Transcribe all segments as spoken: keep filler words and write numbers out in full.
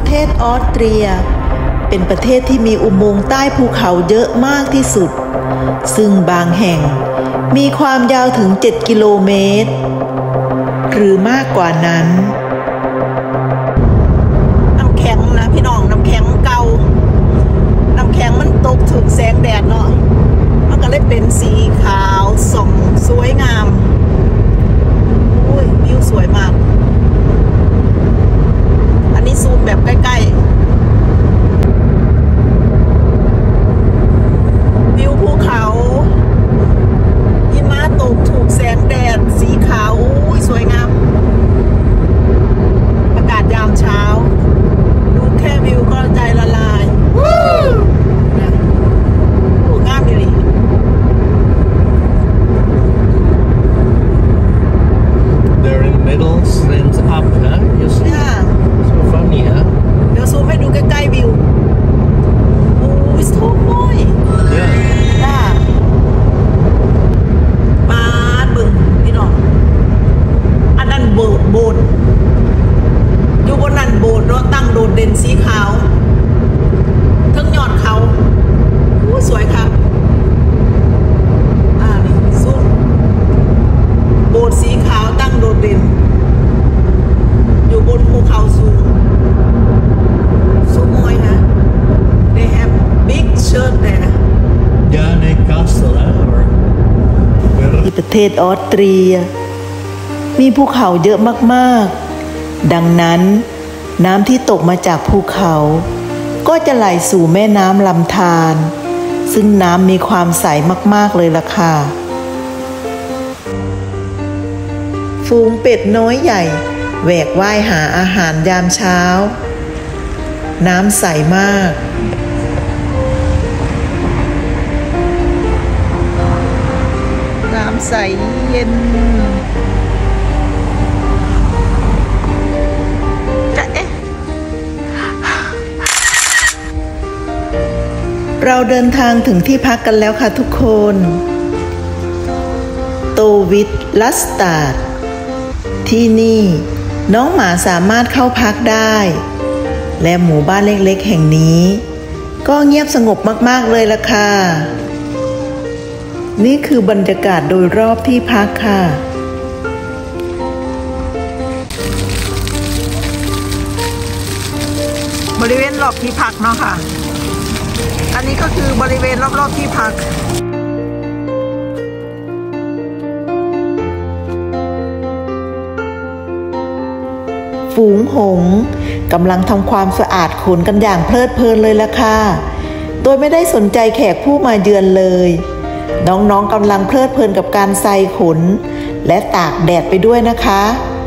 เทศออสเตรียเป็นประเทศที่มีอุโมงค์ใต้ภูเขาเยอะมากที่สุดซึ่งบางแห่งมีความยาวถึงเจ็ดกิโลเมตรหรือมากกว่านั้นน้ำแข็งนะพี่น้องน้ำแข็งเก่าน้ำแข็งมันตกถึงแสงแดดเนาะมันก็เลยเป็นสีขาวส่องสวยงามอุ้ยวิวสวยมากอันนี้ซูมแบบใกล้ๆวิวภูเขาหิมะตกถูกแสงแดดสีขาวอุ้ยสวยงามอากาศยามเช้าดูแค่วิวก็ใจละลายนะโอ้งามดี They're in the middle, slants up, huh? You see? Yeah. So funny, huh? เดี๋ยวซูมให้ดูใกล้ๆวิวโอ้ยสวยมาก Yeah. จ้ามาบึงพี่น้องอันนั้นโบสถ์โบสถ์อยู่บนนั้นโบสถ์เนาะตั้งโดดเด่นสีขาวทั้งยอดเขาโอ้สวยครับอ่านี่ซูมโบสถ์สีขาวตั้งโดดเด่นอยู่บนภูเขาสูงสูงมวยนะ they have big church there Yeah, in a castle, huh? Or ที่ประเทศออสเตรียมีภูเขาเยอะมากๆดังนั้นน้ำที่ตกมาจากภูเขาก็จะไหลสู่แม่น้ำลำธารซึ่งน้ำมีความใสมากๆเลยล่ะค่ะฝูงเป็ดน้อยใหญ่แหวกว่ายหาอาหารยามเช้าน้ำใสมากน้ำใสเย็นจะเอ๊ะเราเดินทางถึงที่พักกันแล้วค่ะทุกคนโตวิทลัสตาร์ดที่นี่น้องหมาสามารถเข้าพักได้และหมู่บ้านเล็กๆแห่งนี้ก็เงียบสงบมากๆเลยล่ะค่ะนี่คือบรรยากาศโดยรอบที่พักค่ะบริเวณรอบที่พักเนาะค่ะอันนี้ก็คือบริเวณรอบๆที่พักฝูงหงส์กำลังทำความสะอาดขนกันอย่างเพลิดเพลินเลยล่ะค่ะโดยไม่ได้สนใจแขกผู้มาเยือนเลยน้องๆกำลังเพลิดเพลินกับการใส่ขนและตากแดดไปด้วยนะคะ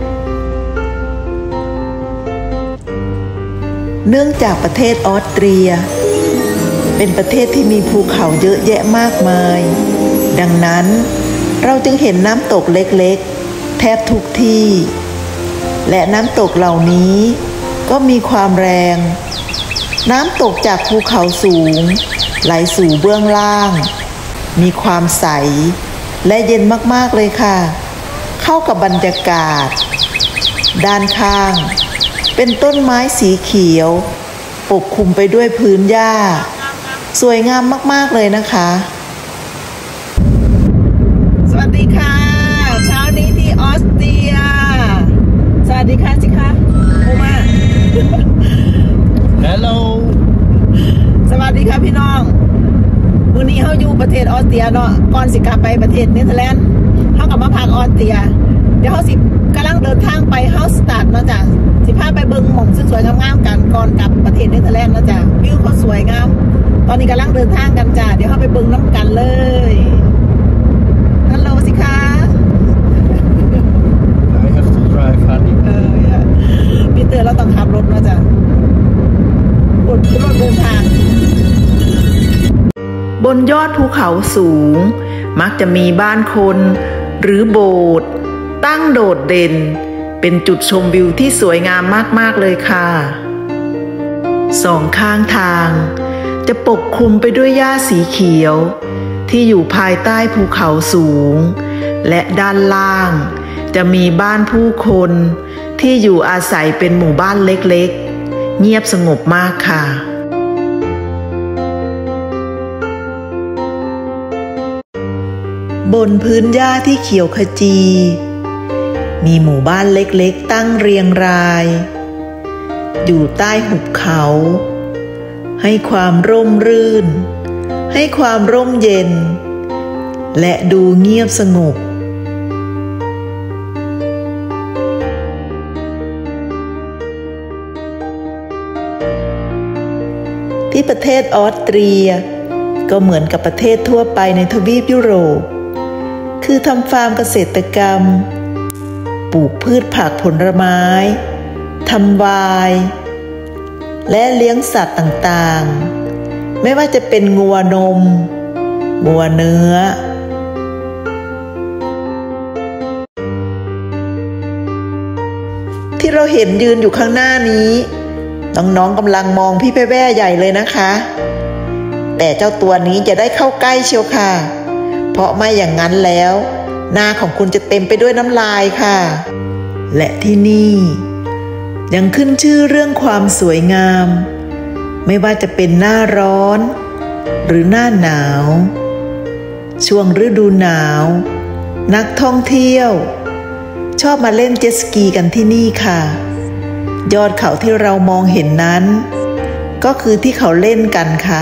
เนื่องจากประเทศออสเตรียเป็นประเทศที่มีภูเขาเยอะแยะมากมายดังนั้นเราจึงเห็นน้ำตกเล็กๆแทบทุกที่และน้ำตกเหล่านี้ก็มีความแรงน้ำตกจากภูเขาสูงไหลสู่เบื้องล่างมีความใสและเย็นมากๆเลยค่ะเข้ากับบรรยากาศด้านข้างเป็นต้นไม้สีเขียวปกคลุมไปด้วยพื้นหญ้าสวยงามมากๆเลยนะคะสวัสดีค่ะเช้านี้ที่ออสเตรียสวัสดีค่ะสิคะโอมา Hello สวัสดีค่ะพี่น้องวันนี้เขาอยู่ประเทศออสเตรียเนาะก่อนสิกลับไปประเทศเนเธอร์แลนด์เขากลับมาพักออสเตรียเดี๋ยวเขาสิกำลังเดินทางไปเฮาสตัดเนาะจ้ะสิพาไปเบิ่งหม่องสวยๆงามๆกันก่อนกลับประเทศเนเธอร์แลนด์เนาะจ้ะวิวเขาสวยงามตอนนี้กำลังเดินทางกันจ้ะเดี๋ยวเขาไปเบิ่งน้ำกันเลยฮัลโหลสิคะ I have to drive, honey. เออพี่เตอร์เราต้องขับรถเนาะจ้ะรถรถเดินทางบนยอดภูเขาสูงมักจะมีบ้านคนหรือโบสถ์ตั้งโดดเด่นเป็นจุดชมวิวที่สวยงามมากๆเลยค่ะสองข้างทางจะปกคลุมไปด้วยหญ้าสีเขียวที่อยู่ภายใต้ภูเขาสูงและด้านล่างจะมีบ้านผู้คนที่อยู่อาศัยเป็นหมู่บ้านเล็กๆเงียบสงบมากค่ะบนพื้นหญ้าที่เขียวขจีมีหมู่บ้านเล็กๆตั้งเรียงรายอยู่ใต้หุบเขาให้ความร่มรื่นให้ความร่มเย็นและดูเงียบสงบที่ประเทศออสเตรียก็เหมือนกับประเทศทั่วไปในทวีปยุโรปคือทำฟาร์มเกษตรกรรมปลูกพืชผักผลไม้ทำไวน์และเลี้ยงสัตว์ต่างๆไม่ว่าจะเป็นงัวนมงัวเนื้อที่เราเห็นยืนอยู่ข้างหน้านี้น้องๆกำลังมองพี่แพะแว่ใหญ่เลยนะคะแต่เจ้าตัวนี้จะได้เข้าใกล้เชียวค่ะเพราะไม่อย่างนั้นแล้วหน้าของคุณจะเต็มไปด้วยน้ำลายค่ะและที่นี่ยังขึ้นชื่อเรื่องความสวยงามไม่ว่าจะเป็นหน้าร้อนหรือหน้าหนาวช่วงฤดูหนาวนักท่องเที่ยวชอบมาเล่นเจ็ตสกีกันที่นี่ค่ะยอดเขาที่เรามองเห็นนั้นก็คือที่เขาเล่นกันค่ะ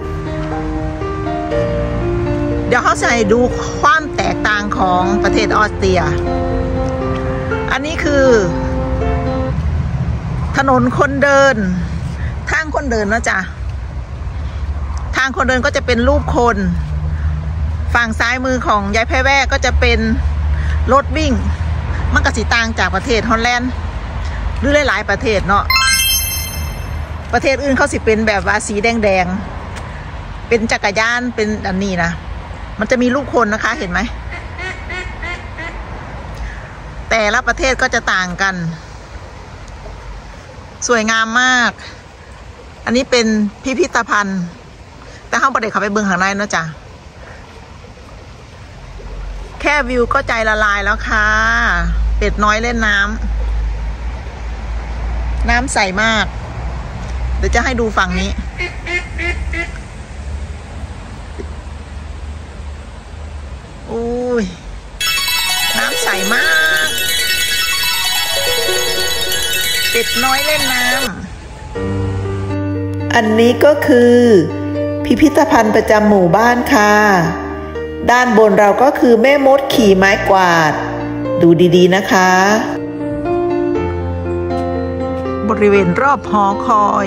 เดี๋ยวเขาจะให้ดูความแตกต่างของประเทศออสเตรียอันนี้คือถนนคนเดินทางคนเดินนะจ๊ะทางคนเดินก็จะเป็นรูปคนฝั่งซ้ายมือของยายแพะแว่ก็จะเป็นรถวิ่งมันก็สิต่างจากประเทศฮอลแลนด์หรือหลายๆประเทศเนาะประเทศอื่นเขาสิเป็นแบบว่าสีแดงๆเป็นจักรยานเป็นอันนี้นะมันจะมีรูปคนนะคะเห็นไหมแต่ละประเทศก็จะต่างกันสวยงามมากอันนี้เป็นพิพิธภัณฑ์แต่ห้องประเด็กเขาไปเบิ่งข้างในเนาะจ้ะแค่วิวก็ใจละลายแล้วค่ะเป็ดน้อยเล่นน้ำน้ำใสมากเดี๋ยวจะให้ดูฝั่งนี้อุ้ยน้ำใสมากเป็ดน้อยเล่นน้ำอันนี้ก็คือพิพิธภัณฑ์ประจำหมู่บ้านค่ะด้านบนเราก็คือแม่มดขี่ไม้กวาดดูดีๆนะคะบริเวณรอบหอคอย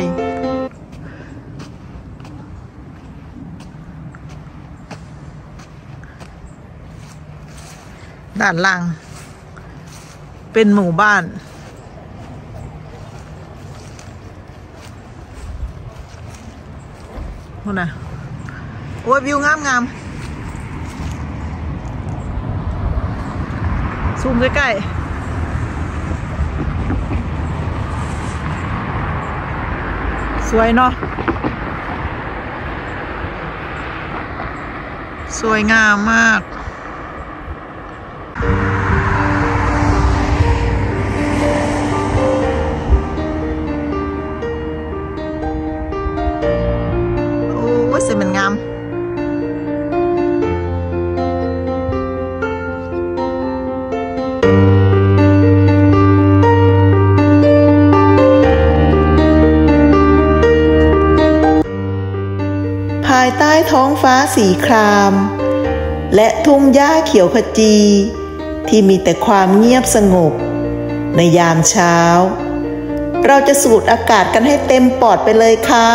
ด้านล่างเป็นหมู่บ้านนู่นน่ะโอ้ยวิวงามงามซูมใกล้ๆสวยเนาะสวยงามมากเส้นมันงามภายใต้ท้องฟ้าสีครามและทุ่งหญ้าเขียวขจีที่มีแต่ความเงียบสงบในยามเช้าเราจะสูดอากาศกันให้เต็มปอดไปเลยค่ะ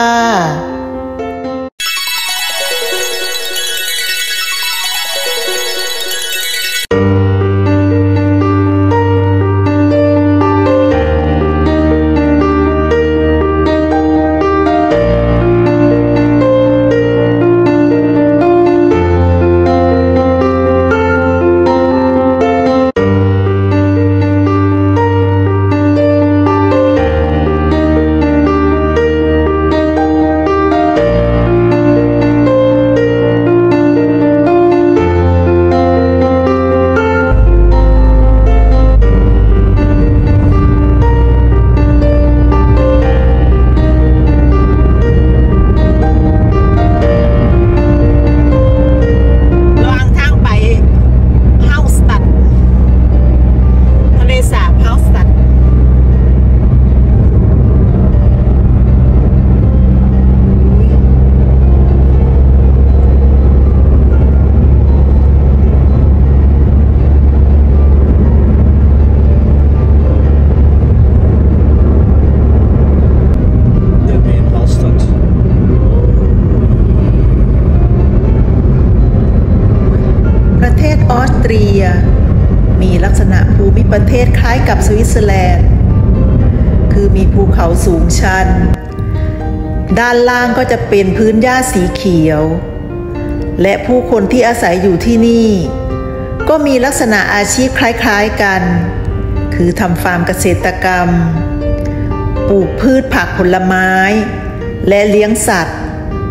ออสเตรียมีลักษณะภูมิประเทศคล้ายกับสวิตเซอร์แลนด์คือมีภูเขาสูงชันด้านล่างก็จะเป็นพื้นหญ้าสีเขียวและผู้คนที่อาศัยอยู่ที่นี่ก็มีลักษณะอาชีพคล้ายๆกันคือทำฟาร์มเกษตรกรรมปลูกพืชผักผลไม้และเลี้ยงสัตว์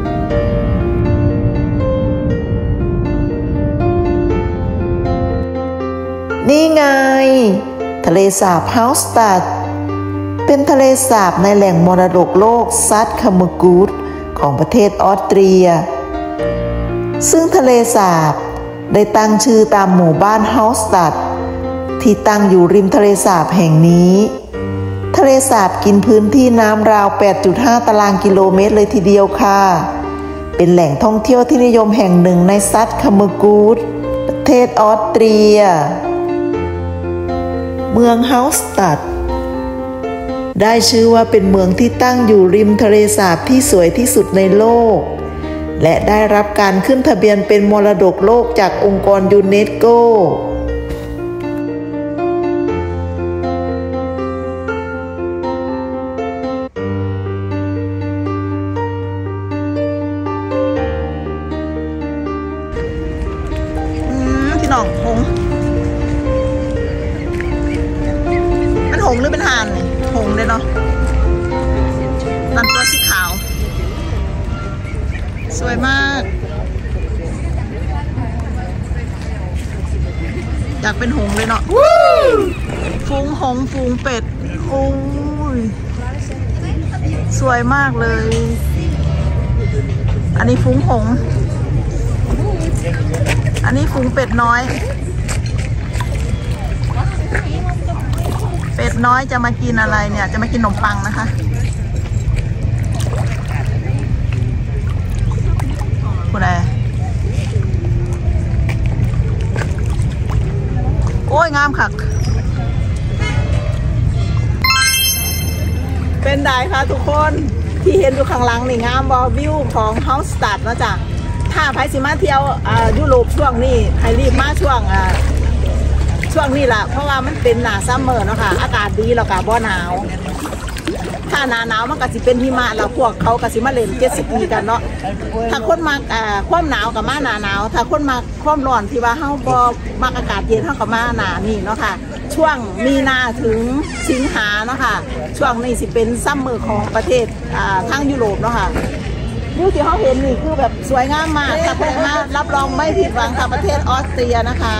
นี่ไงทะเลสาบเฮาสตัดเป็นทะเลสาบในแหล่งมรดกโลกซัดคามูกูดของประเทศออสเตรียซึ่งทะเลสาบได้ตั้งชื่อตามหมู่บ้านเฮาสตัดที่ตั้งอยู่ริมทะเลสาบแห่งนี้ทะเลสาบกินพื้นที่น้ำราว แปดจุดห้า ตารางกิโลเมตรเลยทีเดียวค่ะเป็นแหล่งท่องเที่ยวที่นิยมแห่งหนึ่งในซัดคามูกูดประเทศออสเตรียเมืองเฮาสตัดได้ชื่อว่าเป็นเมืองที่ตั้งอยู่ริมทะเลสาบที่สวยที่สุดในโลกและได้รับการขึ้นทะเบียนเป็นมรดกโลกจากองค์กรยูเนสโกพี่น้องหงมันหงหรือเป็นห่านนี่หงเลยเนาะนั่นตัวสีขาวสวยมากอยากเป็นหงเลยเนาะฟูงหงฟูงเป็ดโอ้ยสวยมากเลยอันนี้ฟูงหงอันนี้ฟูงเป็ดน้อยเป็ดน้อยจะมากินอะไรเนี่ยจะมากินขนมปังนะคะคุณอะไรโอ้ยงามค่ะเป็นไดคะทุกคนที่เห็นอยู่ข้างหลังนี่งามบอวิวของเฮาสตัดนะจ๊ะถ้าไปสิมาเที่ยวยุโรปช่วงนี้ให้รีบมาช่วงช่วงนี้แหละเพราะว่ามันเป็นหน้าซัมเมอร์เนาะค่ะอากาศดีแล้วก็บ่หนาวถ้าหนาหนาวมันก็สิเป็นหิมะแล้วพวกเขาก็สิมาเล่นเจ็ตสกีกันเนาะถ้าคนมาความหนาวกับมาหนาหนาวถ้าคนมาความร้อนที่ว่าเฮาบ่มักอากาศเย็นเฮากับมาหนานี่เนาะค่ะช่วงมีนาถึงสิงหาเนาะค่ะช่วงนี้สิเป็นซัมเมอร์ของประเทศทางยุโรปเนาะค่ะวิวที่เขาเห็นนี่คือแบบสวยงามมากถ้าไปมารับรองไม่ผิดหวังค่ะประเทศออสเตรียนะคะ